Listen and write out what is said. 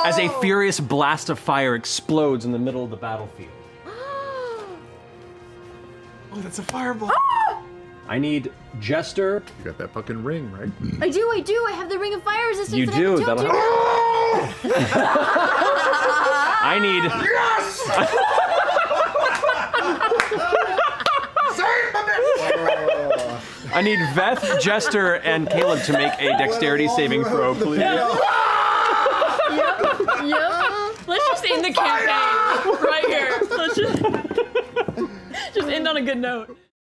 as a furious blast of fire explodes in the middle of the battlefield. Oh, that's a fireball. I need Jester. You got that fucking ring, right? I do. I have the ring of fire resistance. You that do. I have to That'll I need. Yes! I need Veth, Jester, and Caleb to make a dexterity saving throw, please. Yep. Let's just end the campaign right here. Let's just end on a good note.